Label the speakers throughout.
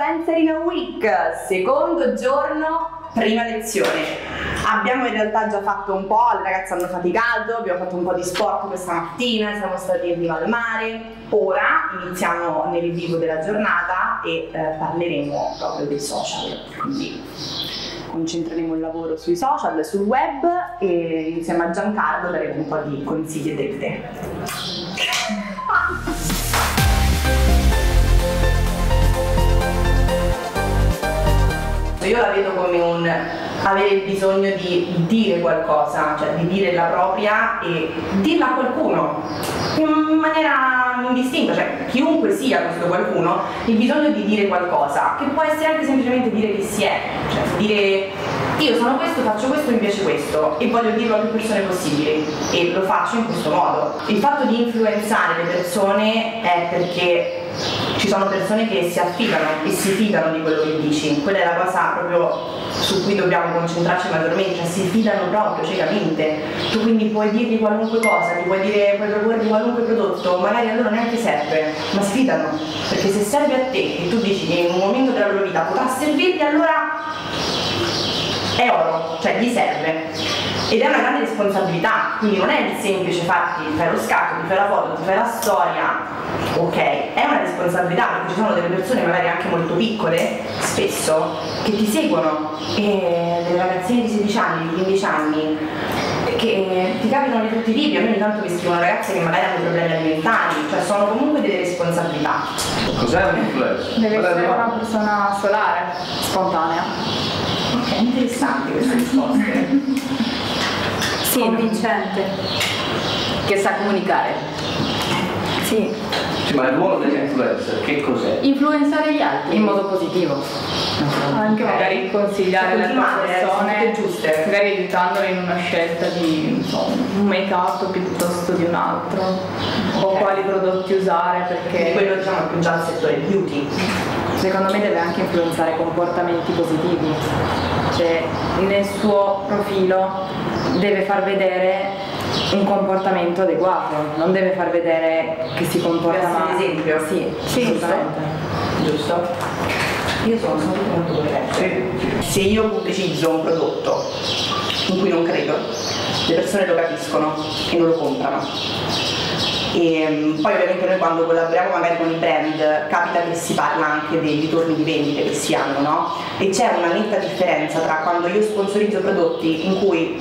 Speaker 1: Influencer in a Week, secondo giorno, prima lezione. Abbiamo in realtà già fatto un po', le ragazze hanno faticato, abbiamo fatto un po' di sport questa mattina, siamo stati in riva al mare. Ora iniziamo nel vivo della giornata e parleremo proprio dei social, quindi concentreremo il lavoro sui social, sul web e insieme a Giancarlo daremo un po' di consigli e dritte. Io la vedo come un avere il bisogno di dire qualcosa, cioè di dire la propria e dirla a qualcuno in maniera indistinta, cioè chiunque sia questo qualcuno, il bisogno di dire qualcosa, che può essere anche semplicemente dire chi si è, cioè dire io sono questo, faccio questo, mi piace questo e voglio dirlo a più persone possibili e lo faccio in questo modo. Il fatto di influenzare le persone è perché ci sono persone che si affidano e si fidano di quello che dici, quella è la cosa proprio su cui dobbiamo concentrarci maggiormente, cioè si fidano proprio ciecamente. Tu quindi puoi dirgli qualunque cosa, puoi proporgli qualunque prodotto, magari a loro neanche serve, ma si fidano, perché se serve a te e tu dici che in un momento della loro vita potrà servirti, allora è oro, cioè gli serve. Ed è una grande responsabilità, quindi non è il semplice fai lo scatto, ti fai la foto, ti fai la storia, ok, è una responsabilità perché ci sono delle persone magari anche molto piccole, spesso, che ti seguono, e delle ragazzine di 16 anni, di 15 anni, che ti capitano di tutti i tipi. A me ogni tanto mi scrivono ragazze che magari hanno problemi alimentari, cioè sono comunque delle responsabilità.
Speaker 2: Cos'è un influencer?
Speaker 3: Deve essere una persona solare, spontanea.
Speaker 1: Ok, interessanti queste risposte.
Speaker 3: Sì, convincente, che sa comunicare. Sì.
Speaker 2: Sì, ma il ruolo dell'influencer che cos'è?
Speaker 3: Influenzare gli altri in modo positivo. Anche magari consigliare le persone giuste, magari aiutandole in una scelta di un make-up piuttosto di un altro, o quali prodotti usare, perché
Speaker 1: quello diciamo più già il settore beauty.
Speaker 3: Secondo me deve anche influenzare comportamenti positivi, cioè nel suo profilo deve far vedere un comportamento adeguato, non deve far vedere che si comporta male.
Speaker 1: Ad esempio?
Speaker 3: Sì, assolutamente.
Speaker 1: Giusto? Io sono sempre molto coerente. Se io pubblicizzo un prodotto in cui non credo, le persone lo capiscono e non lo comprano. E poi ovviamente noi quando collaboriamo magari con i brand capita che si parla anche dei ritorni di vendite che si hanno, no? E c'è una netta differenza tra quando io sponsorizzo prodotti in cui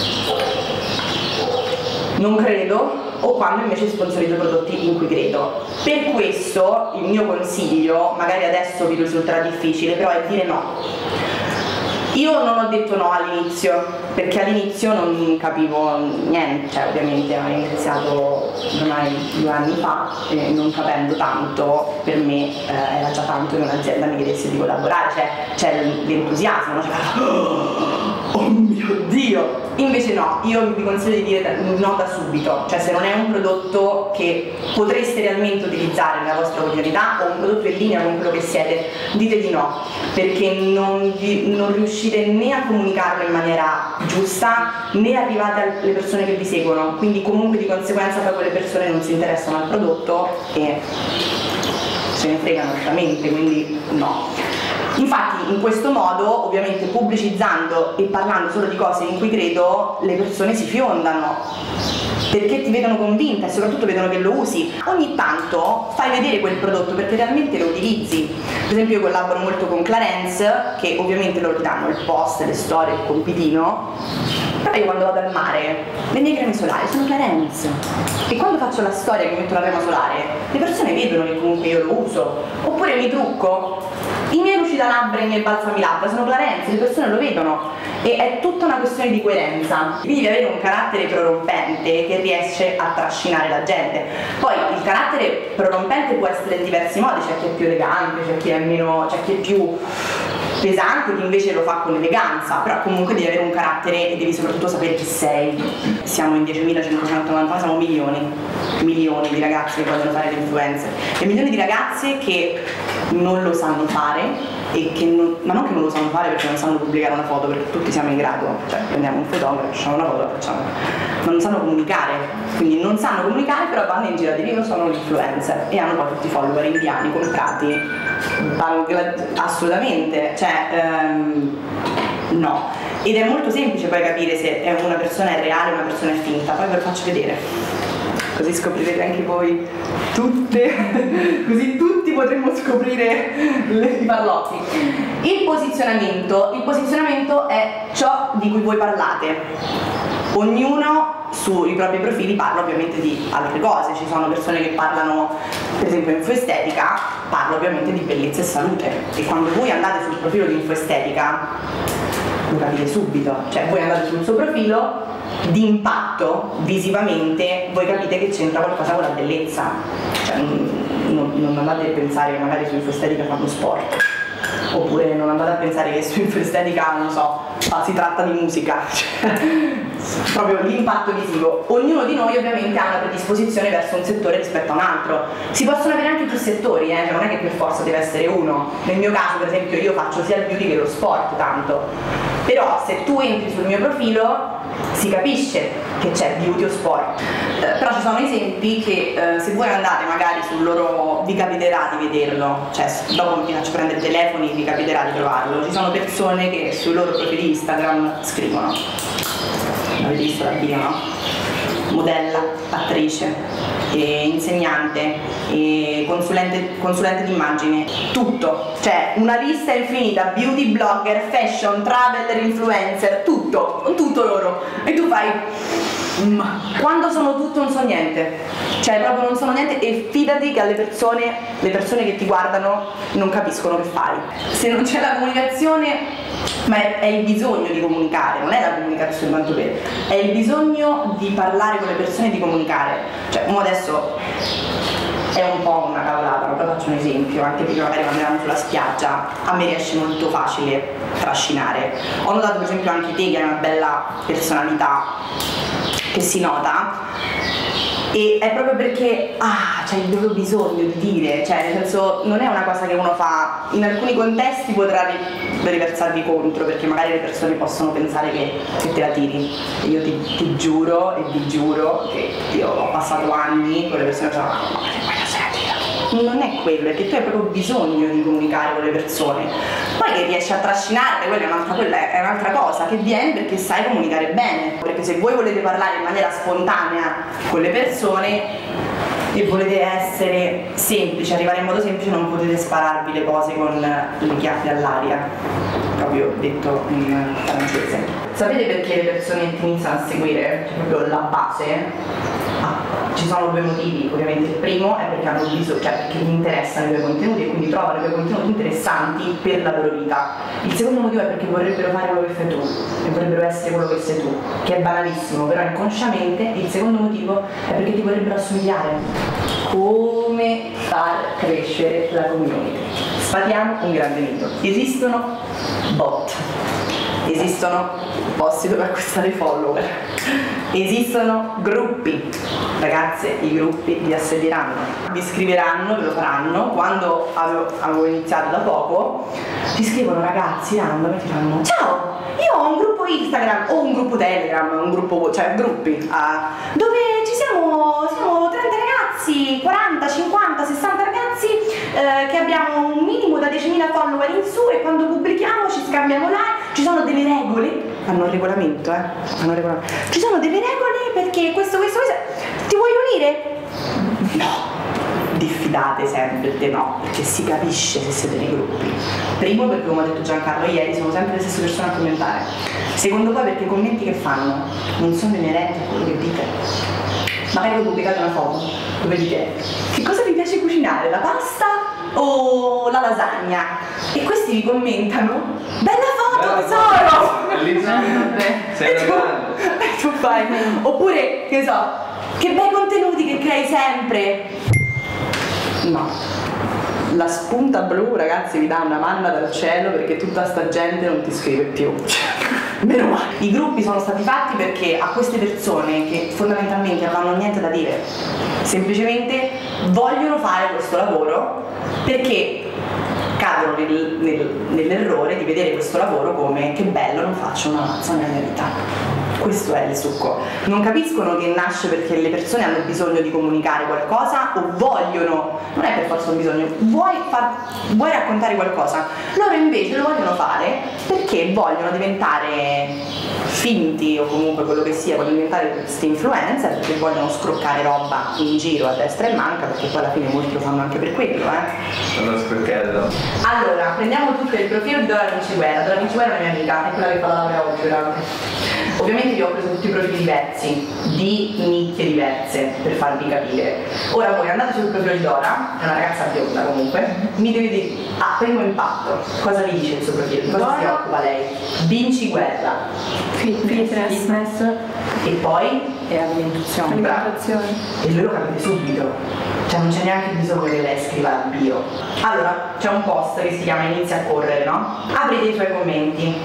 Speaker 1: non credo o quando invece sponsorizzo prodotti in cui credo. Per questo il mio consiglio, magari adesso vi risulterà difficile, però è dire no. Io non ho detto no all'inizio, perché all'inizio non capivo niente, cioè ovviamente ho iniziato ormai 2 anni fa e non capendo tanto, per me era già tanto che un'azienda mi chiedesse di collaborare, cioè c'è l'entusiasmo, no? Oh mio Dio! Invece no, io vi consiglio di dire no da subito, cioè se non è un prodotto che potreste realmente utilizzare nella vostra quotidianità o un prodotto in linea con quello che siete, dite di no, perché non riuscite né a comunicarlo in maniera giusta né arrivate alle persone che vi seguono, quindi comunque di conseguenza poi quelle persone non si interessano al prodotto e se ne fregano altamente, quindi no. Infatti in questo modo, ovviamente pubblicizzando e parlando solo di cose in cui credo, le persone si fiondano perché ti vedono convinta e soprattutto vedono che lo usi. Ogni tanto fai vedere quel prodotto perché realmente lo utilizzi. Per esempio io collaboro molto con Clarence, che ovviamente loro ti danno il post, le storie, il compitino, però io quando vado al mare le mie creme solari sono Clarence e quando faccio la storia che metto la crema solare le persone vedono che comunque io lo uso. Oppure mi trucco, i miei lucida labbra e i miei balsami labbra sono Clarence, le persone lo vedono e è tutta una questione di coerenza. Quindi devi avere un carattere prorompente che riesce a trascinare la gente. Poi il carattere prorompente può essere in diversi modi, c'è chi è più elegante, c'è chi è meno, c'è chi è più pesante, chi invece lo fa con eleganza, però comunque devi avere un carattere e devi soprattutto sapere chi sei. Siamo in 10.599, siamo milioni di ragazze che vogliono fare l'influencer e milioni di ragazze che non lo sanno fare e che non, ma non che non lo sanno fare perché non sanno pubblicare una foto, perché tutti siamo in grado, cioè prendiamo un fotografo, facciamo una foto, la facciamo, ma non sanno comunicare, quindi non sanno comunicare, però vanno in giro a dire io sono un influencer e hanno poi tutti i follower indiani comprati, assolutamente, cioè no. Ed è molto semplice poi capire se una persona è reale o una persona è finta, poi ve lo faccio vedere, così scoprirete anche voi tutte, così tutti potremmo scoprire i parlotti. Il posizionamento è ciò di cui voi parlate. Ognuno sui propri profili parla ovviamente di altre cose, ci sono persone che parlano, per esempio infoestetica, parla ovviamente di bellezza e salute, e quando voi andate sul profilo di infoestetica lo capite subito, cioè voi andate sul suo profilo, di impatto visivamente voi capite che c'entra qualcosa con la bellezza, cioè non andate a pensare che magari su infoestetica fanno sport, oppure non andate a pensare che su infoestetica, non so, si tratta di musica, cioè, proprio l'impatto visivo. Ognuno di noi ovviamente ha una predisposizione verso un settore rispetto a un altro, si possono avere anche più settori, cioè non è che per forza deve essere uno. Nel mio caso per esempio io faccio sia il beauty che lo sport tanto, però se tu entri sul mio profilo si capisce che c'è beauty o sport, però ci sono esempi che se voi andate magari sul loro, vi capiterà di vederlo, cioè dopo vi faccio prendere i telefoni, vi capiterà di trovarlo, ci sono persone che sui loro profili Instagram scrivono, avete visto la bio, no? Modella, attrice, insegnante, consulente d'immagine, tutto, cioè una lista infinita, beauty blogger, fashion, traveler, influencer, tutto loro, e tu fai quando sono tutto non so niente, cioè proprio non sono niente, e fidati che alle persone, le persone che ti guardano non capiscono che fai. Se non c'è la comunicazione, ma è il bisogno di comunicare, non è la comunicazione tanto per, è il bisogno di parlare con le persone e di comunicare. Cioè uno adesso è un po' una cavolata, però faccio un esempio, anche prima magari quando eravamo sulla spiaggia a me riesce molto facile trascinare. Ho notato per esempio anche te che hai una bella personalità che si nota, e è proprio perché c'è il loro bisogno di dire, cioè nel senso non è una cosa che uno fa, in alcuni contesti potrà riversarvi contro, perché magari le persone possono pensare che te la tiri, e io ti giuro e vi giuro che io ho passato anni con le persone che non è quello, è che tu hai proprio bisogno di comunicare con le persone, poi che riesci a trascinarle, quella è un'altra cosa, che viene perché sai comunicare bene, perché se voi volete parlare in maniera spontanea con le persone e volete essere semplici, arrivare in modo semplice, non potete spararvi le cose con le chiappe all'aria, proprio detto in francese. Sapete perché le persone ti iniziano a seguire? Cioè proprio la base? Ci sono due motivi, ovviamente. Il primo è perché hanno bisogno, cioè perché gli interessano i tuoi contenuti e quindi trovano i tuoi contenuti interessanti per la loro vita. Il secondo motivo è perché vorrebbero fare quello che fai tu e vorrebbero essere quello che sei tu, che è banalissimo, però inconsciamente. Il secondo motivo è perché ti vorrebbero assomigliare. Come far crescere la community? Sfatiamo un grande mito. Esistono bot, esistono posti dove acquistare follower, esistono gruppi. Ragazze, i gruppi vi assedieranno, vi scriveranno, ve lo faranno. Quando avevo iniziato da poco, ti scrivono ragazzi random e ti fanno: ciao, io ho un gruppo Instagram o un gruppo Telegram, un gruppo, cioè gruppi, dove ci siamo 30 ragazzi, 40, 50, 60 ragazzi che abbiamo un minimo da 10.000 follower in su, e quando pubblichiamo ci scambiamo like, ci sono delle regole, hanno un regolamento, ci sono delle regole perché questo, ti vuoi unire? No, diffidate sempre, no, perché si capisce se siete nei gruppi. Primo, perché come ha detto Giancarlo ieri, sono sempre le stesse persone a commentare. Secondo, poi perché i commenti che fanno non sono inerenti a quello che dite. Magari voi pubblicate una foto dove dite: che cosa vi piace cucinare, la pasta o la lasagna? E questi vi commentano: bella foto tesoro!
Speaker 2: Bellissima!
Speaker 1: E tu fai, oppure, che so, che bei contenuti che crei sempre. No. La spunta blu, ragazzi, vi dà una manna dal cielo, perché tutta sta gente non ti scrive più. Meno male. I gruppi sono stati fatti perché a queste persone che fondamentalmente non hanno niente da dire, semplicemente vogliono fare questo lavoro perché cadono nell'errore di vedere questo lavoro come che bello, non faccio una mazza nella mia vita. Questo è il succo. Non capiscono che nasce perché le persone hanno bisogno di comunicare qualcosa o vogliono, non è per forza un bisogno, vuoi raccontare qualcosa. Loro invece lo vogliono fare perché vogliono diventare finti o comunque quello che sia, vogliono diventare questi influencer perché vogliono scroccare roba in giro a destra e manca, perché poi alla fine molti lo fanno anche per quello,
Speaker 2: Sono scroccato.
Speaker 1: Allora, prendiamo tutto il profilo di Dora Vinci Guerra. Dora Vinci Guerra è una mia amica, è quella che fa la laurea oggi, veramente. Ovviamente vi ho preso tutti i profili diversi, di nicchie diverse, per farvi capire. Ora voi andate sul profilo di Dora, è una ragazza bionda comunque, mi dovete dire, primo impatto, cosa vi dice il suo profilo? Di cosa si occupa lei? Vinci Guerra.
Speaker 3: Fitness.
Speaker 1: E poi?
Speaker 3: E alimentazione.
Speaker 1: E voi lo capite subito, cioè non c'è neanche bisogno che lei scriva la bio. Allora, c'è un post che si chiama Inizia a correre, no? Aprite i suoi commenti.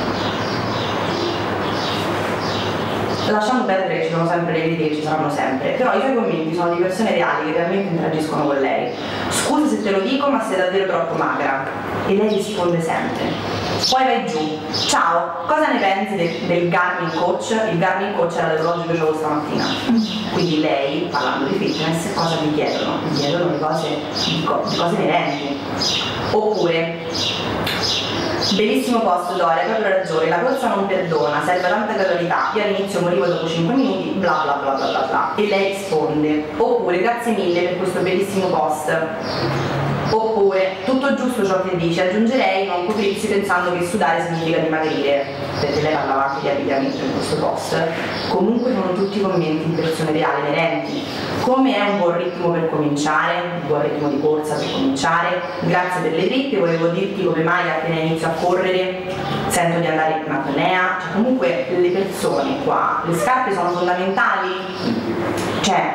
Speaker 1: Lasciamo perdere che ci sono sempre le critiche, ci saranno sempre, però i suoi commenti sono di persone reali che realmente interagiscono con lei. Scusa se te lo dico, ma sei davvero troppo magra. E lei risponde sempre. Poi vai giù. Ciao, cosa ne pensi del Garmin Coach? Il Garmin Coach era l'orologio che avevo stamattina. Quindi lei, parlando di fitness, cosa mi chiedono? Mi chiedono di cose inerenti. Oppure, bellissimo post Dora, hai proprio ragione, la corsa non perdona, serve tanta gradualità, io all'inizio morivo dopo 5 minuti, bla bla bla bla bla bla. E lei risponde. Oppure, grazie mille per questo bellissimo post. Oppure, tutto giusto ciò che dice, aggiungerei non coprirsi pensando che sudare significa dimagrire, perché lei parlava anche di abbigliamento in questo post. Comunque sono tutti commenti di persone reali, inerenti. Come è un buon ritmo per cominciare, un buon ritmo di corsa per cominciare, grazie per le dritte, volevo dirti come mai appena inizio a correre sento di andare in apnea, cioè comunque le persone qua, le scarpe sono fondamentali, cioè,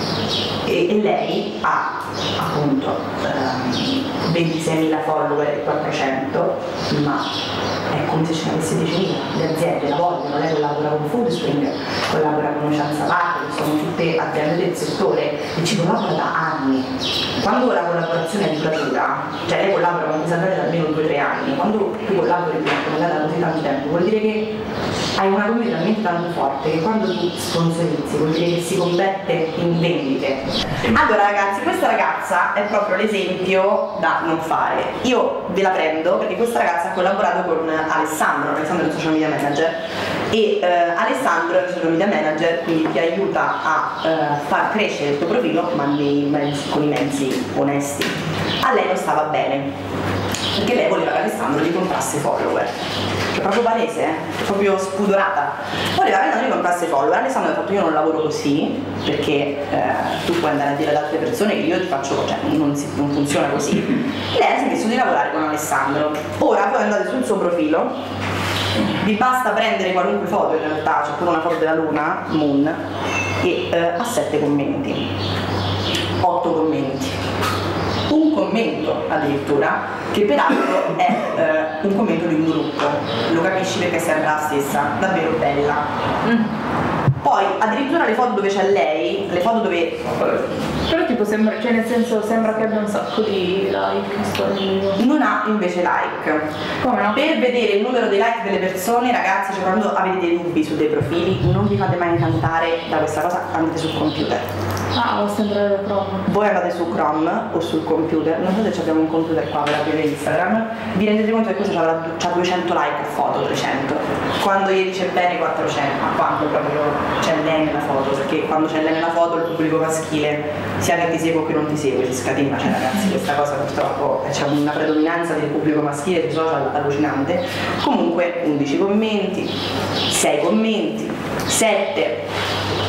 Speaker 1: e lei ha appunto 26.000 follower e 400, ma è come se ce ne avesse 10.000, le aziende la vogliono, lei collabora con Foodspring, collabora con Conoscenza Parte, che sono tutte aziende del settore e ci collabora da anni. Quando la collaborazione è duratura, cioè lei collabora con questa azienda da almeno 2-3 anni, quando tu collabori con lei da così tanto tempo vuol dire che hai una community talmente tanto forte che quando tu sponsorizzi vuol dire che si converte in vendite. Allora ragazzi, questa ragazza è proprio l'esempio da non fare. Io ve la prendo perché questa ragazza ha collaborato con Alessandro è il social media manager e Alessandro è il social media manager, quindi ti aiuta a far crescere il tuo profilo ma con i mezzi onesti. A lei non stava bene perché lei voleva che Alessandro gli comprasse follower, cioè proprio palese, proprio spudorata, voleva che Alessandro gli comprasse follower. Alessandro ha detto io non lavoro così perché tu puoi andare a dire ad altre persone che io ti faccio, cioè non funziona così. Lei ha smesso di lavorare con Alessandro. Ora voi andate sul suo profilo, vi basta prendere qualunque foto, in realtà c'è pure una foto della luna, Moon, e ha 7 commenti, 8 commenti, un commento addirittura che peraltro è un commento di un gruppo, lo capisci perché è sempre la stessa, davvero bella. Poi addirittura le foto dove c'è lei, le foto dove...
Speaker 3: Però tipo sembra, cioè nel senso sembra che abbia un sacco di like.
Speaker 1: Non ha invece like.
Speaker 3: Come no?
Speaker 1: Per vedere il numero dei like delle persone, ragazzi, cioè quando avete dei dubbi su dei profili, non vi fate mai incantare da questa cosa, andate sul computer.
Speaker 3: Ah, basta entrare da Chrome.
Speaker 1: Voi andate su Chrome o sul computer, non so se abbiamo un computer qua per aprire Instagram, vi rendete conto che questo c'ha 200 like a foto, 300. Quando gli dice bene 400, ma quando proprio c'è lei nella foto, perché quando c'è lei nella foto il pubblico maschile, sia che ti segue che non ti segue, si scatena, cioè ragazzi questa cosa purtroppo c'è una predominanza del pubblico maschile sui social allucinante. Comunque 11 commenti, 6 commenti, 7,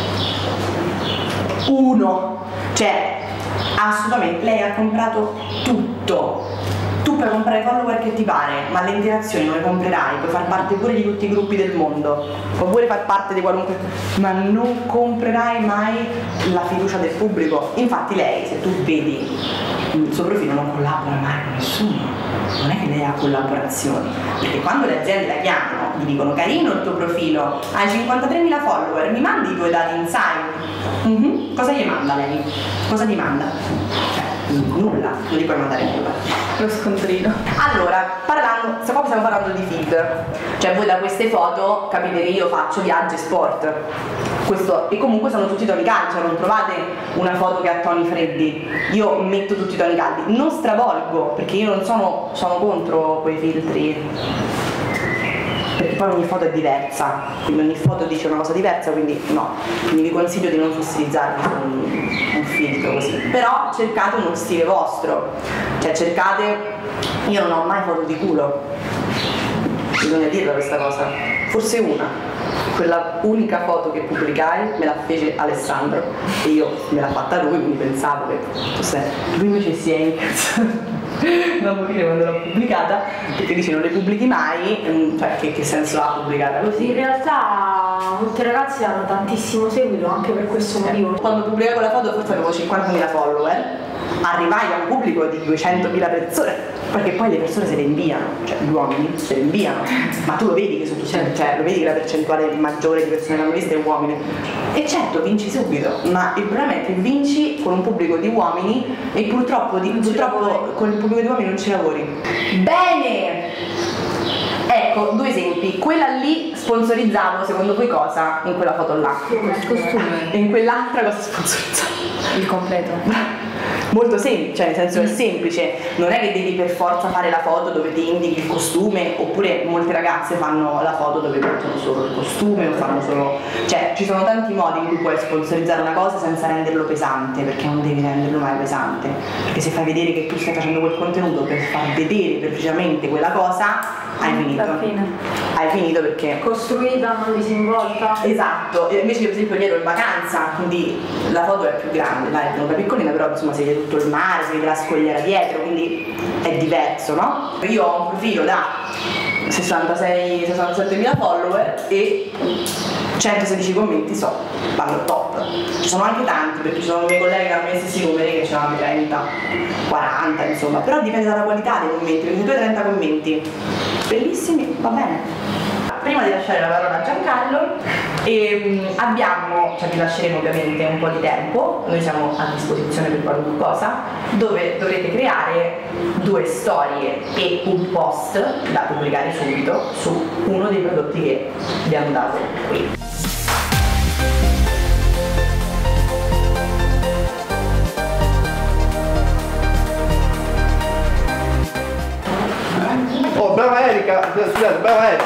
Speaker 1: 1, cioè assolutamente lei ha comprato tutto. Tu puoi comprare follower che ti pare, ma le interazioni non le comprerai, puoi far parte pure di tutti i gruppi del mondo, puoi pure far parte di qualunque, ma non comprerai mai la fiducia del pubblico. Infatti lei, se tu vedi il suo profilo, non collabora mai con nessuno, non è che lei ha collaborazioni, perché quando le aziende la chiamano gli dicono carino il tuo profilo, hai 53.000 follower, mi mandi i tuoi dati inside? Cosa gli manda lei? Cosa gli manda? nulla, non li puoi mandare nulla.
Speaker 3: Lo scontrino.
Speaker 1: Allora, stiamo parlando di feed, cioè voi da queste foto capite che io faccio viaggi e sport, e comunque sono tutti toni caldi, cioè non trovate una foto che ha toni freddi, io metto tutti i toni caldi, non stravolgo perché io non sono contro quei filtri, perché poi ogni foto è diversa, quindi ogni foto dice una cosa diversa, quindi no, quindi vi consiglio di non fossilizzarvi con un filtro così, però cercate uno stile vostro, cioè cercate, io non ho mai foto di culo, bisogna dirla questa cosa, forse quella unica foto che pubblicai me la fece Alessandro e io me l'ha fatta lui, quindi pensavo che lui invece si è incazzato da morire quando l'ho pubblicata, perché dice non le pubblichi mai, cioè che senso ha pubblicata così?
Speaker 4: In realtà molte ragazze hanno tantissimo seguito anche per questo motivo.
Speaker 1: Quando pubblicai quella foto forse avevo 50.000 follower, arrivai a un pubblico di 200.000 persone, perché poi le persone se le inviano, cioè gli uomini se le inviano, ma tu lo vedi che sono tutti, cioè lo vedi che la percentuale maggiore di persone che hanno visto è uomini, e certo vinci subito, ma il problema è che vinci con un pubblico di uomini e purtroppo con il pubblico di uomini non ci lavori. Bene! Ecco, 2 esempi. Quella lì sponsorizzavo, secondo voi cosa? In quella foto là?
Speaker 3: Il costume.
Speaker 1: E in quell'altra cosa sponsorizzavo?
Speaker 3: Il completo.
Speaker 1: Molto semplice, cioè nel senso è semplice, non è che devi per forza fare la foto dove ti indichi il costume, oppure molte ragazze fanno la foto dove mettono solo il costume o fanno solo, cioè ci sono tanti modi in cui puoi sponsorizzare una cosa senza renderlo pesante, perché non devi renderlo mai pesante, perché se fai vedere che tu stai facendo quel contenuto per far vedere precisamente quella cosa, hai finito. Hai finito perché
Speaker 4: costruita, non disinvolta.
Speaker 1: Esatto, invece io per esempio ero in vacanza, quindi la foto è più grande, dai, è venuta piccolina, però insomma si vede tutto il mare, si vede la scogliera dietro, quindi è diverso, no? Io ho un profilo da 66-67.000 follower e 116 commenti vanno top. Ci sono anche tanti, perché ci sono miei colleghi che hanno messo stessi numeri che ce l'hanno 30, 40, insomma, però dipende dalla qualità dei commenti, perché se tu hai 30 commenti bellissimi, va bene. Prima di lasciare la parola a Giancarlo, vi lasceremo ovviamente un po' di tempo, noi siamo a disposizione per qualunque cosa, dove dovrete creare 2 storie e un post da pubblicare subito su uno dei prodotti che vi hanno dato qui.
Speaker 2: Oh, brava Erika! Scusate, brava Erika!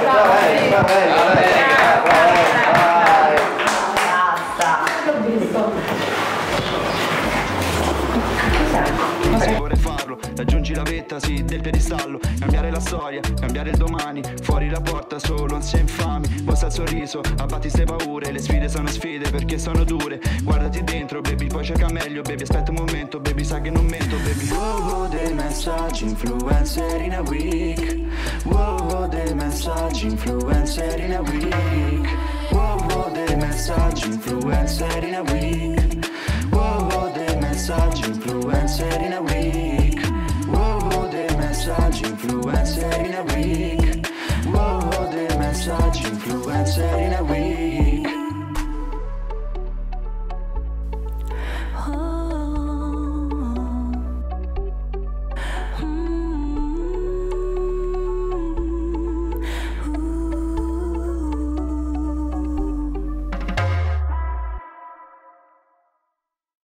Speaker 5: Vorrei farlo, raggiungi la vetta, sì, del piedistallo, cambiare la storia, cambiare il domani, fuori la porta solo non sei infami, mostra il sorriso, abbatti ste paure, le sfide sono sfide perché sono dure, guardati dentro baby, poi cerca meglio baby, aspetta un momento baby, sa che non mento baby. Wow, dei messaggi influencer in a week, wow, dei messaggi influencer in a week, wow, dei messaggi influencer in a week, wow, dei messaggi